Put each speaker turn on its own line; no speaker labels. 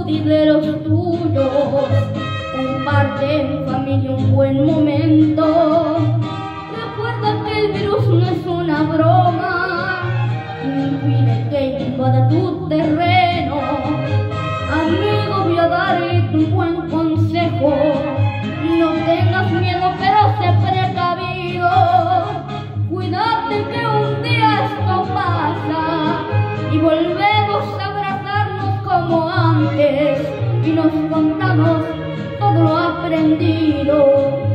salud y de los tuyos. Comparte en familia un buen momento. Recuerda que el virus no es una broma. Impide que invada tu terreno. Amigo, voy a darte un buen consejo. No tengas miedo, pero sé precavido. Cuídate que un día esto pasa y volvemos a abrazarnos como antes y nos contamos todo lo aprendido.